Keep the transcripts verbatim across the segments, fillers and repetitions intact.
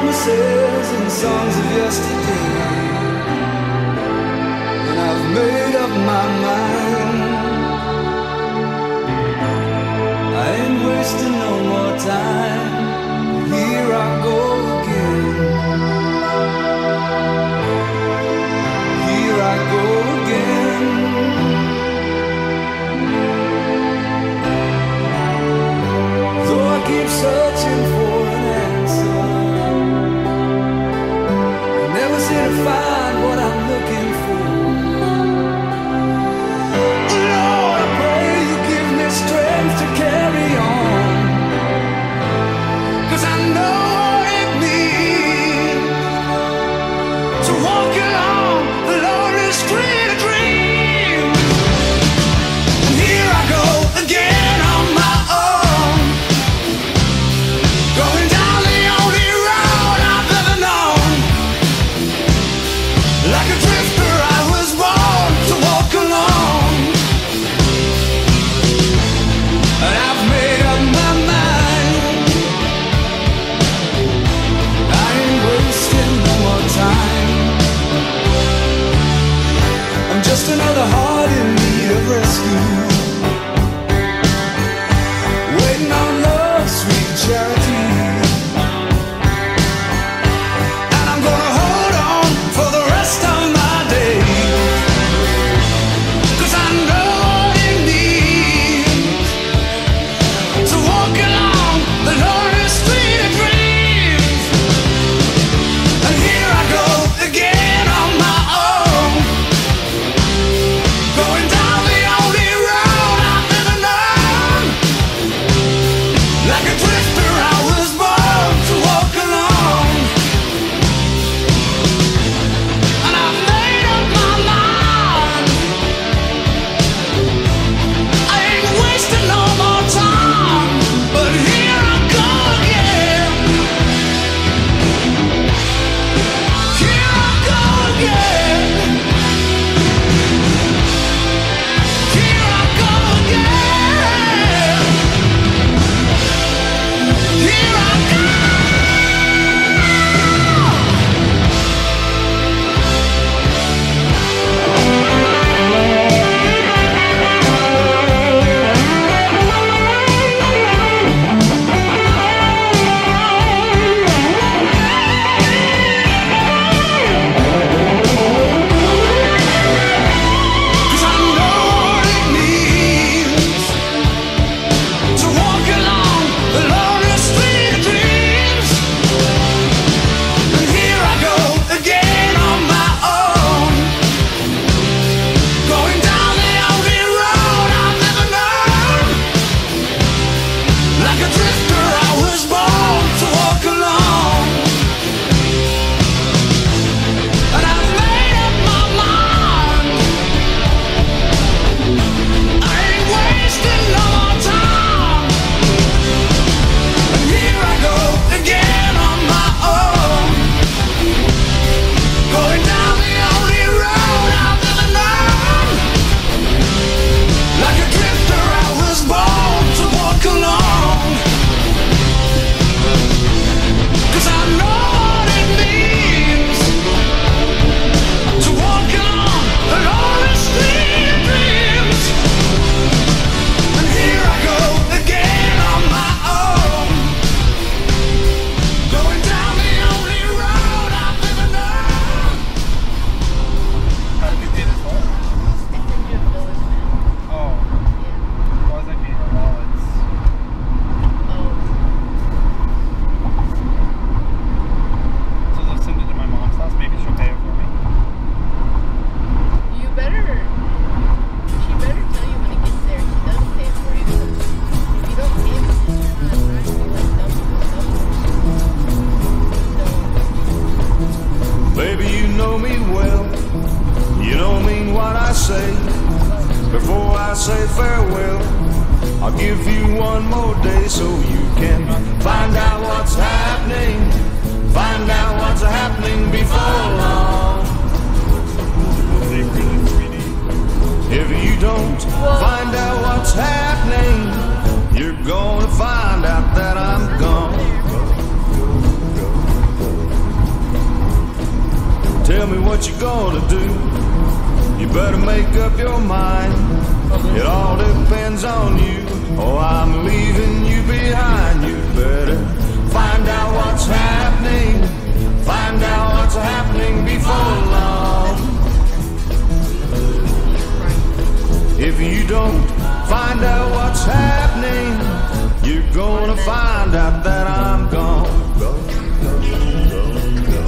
promises and songs of yesterday, and I've made up my mind. I ain't wasting no more time. Here I go again. Here I go again. Though I keep searching for an answer, I never seem to find what I'm looking for. Lord, I pray you give me strength to carry on, 'cause I know what it means to walk along the lonely street of dreams. And here I go again on my own, going down the only road I've ever known. Like a drifter I was born to walk alone, and I've made up my mind. I ain't wasting no more time. I'm just another heart in need of rescue, waiting on love's sweet charity. And I'm gonna hold on for the rest of my days, 'cause I know what it means to walk along the lonely street of dreams. And here I go again on my own, going down the only road I've ever known. Like a drifter I was born to walk alone, and I've made up my mind. I ain't wasting no more time, but here I go again. Here I go again. Here I go again. Here I go. Cause I know what it means to walk along the lonely street of dreams. And here I go again on my own, going down the only road I've ever known. Like a drifter I was born to walk alone, and I've made up my mind. I ain't wasting no more time. And here I go again on my own, going down the only road I've ever known. Like a drifter I was born to walk alone, 'cause I know what it means to walk along the lonely street of dreams. And here I go again on my own, going down the only road I've ever known. How did you get it home? Oh. Why was I getting her wallets? So they'll send it to my mom's house. Maybe she'll pay it for me. You better, she better tell you when it gets there. She does pay for you. If you don't pay it, it's just not right. You like double, double. Baby, you know me well. You don't mean what I say. Before I say farewell, I'll give you one more day so you can find out what's happening. Find out what's happening before long. If you don't find out what's happening, you're gonna find out that I'm gone. what you gonna do? You better make up your mind. It all depends on you. Oh, I'm leaving you behind. You better find out what's happening. Find out what's happening before long. If you don't find out what's happening, you're gonna find out that I'm gone. Go, go, go, go.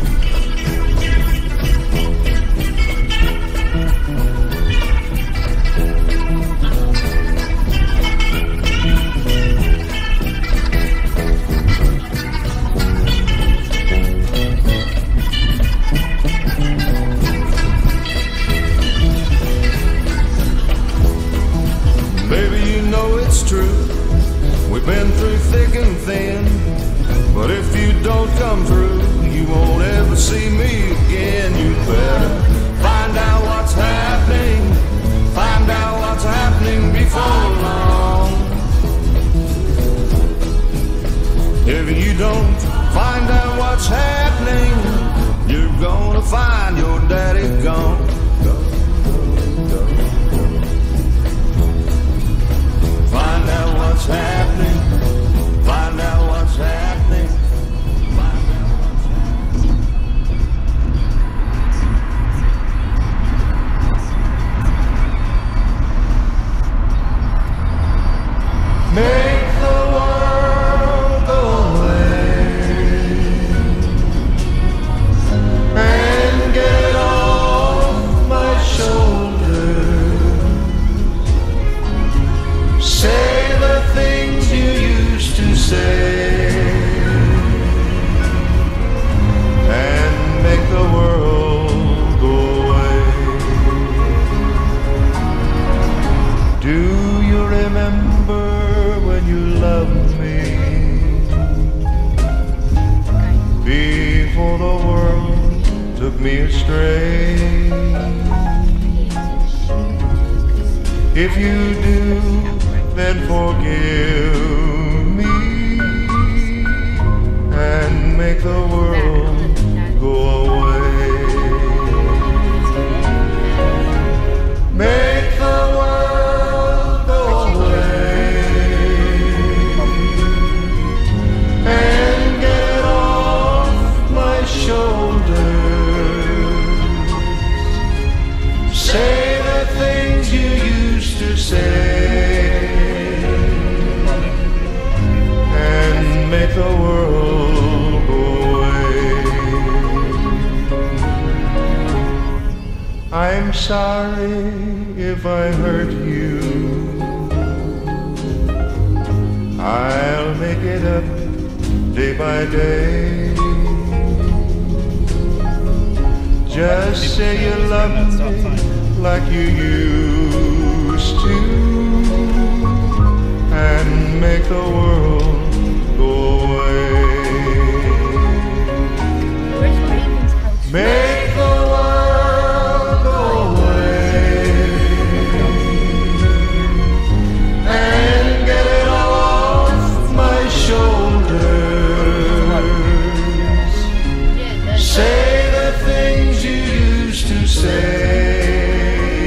Baby, you know it's true. We've been through thick and thin. But if you don't come through, you won't ever see me again. You better find out what's happening. Find out what's happening before long. If you don't find out what's happening, you're gonna find your daddy gone. Go, go, go. Find out what's happening. Find out what's happening. Find out what's happening. Make the world go away and get it off my shoulders. Say the things you used to say and make the world go away. Do you remember when you loved me before the world took me astray? If you do, then forgive me and make the world go away. Make the world go away and get it off my shoulders. Say the things you used to say and make the world go away. I'm sorry if I hurt you. I'll make it up day by day. Just say you love me like you used to and make the world go away. Make the world go away and get it off my shoulders. Say the things you used to say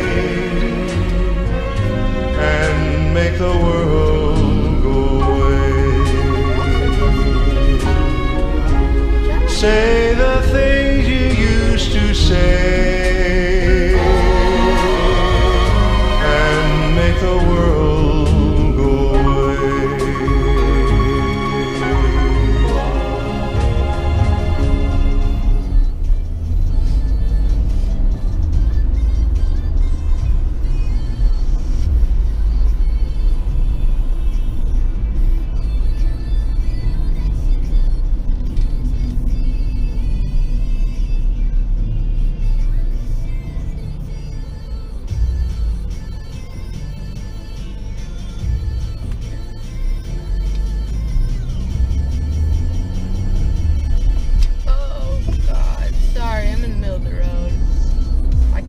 and make the world go away. Say the things you used to say and make the world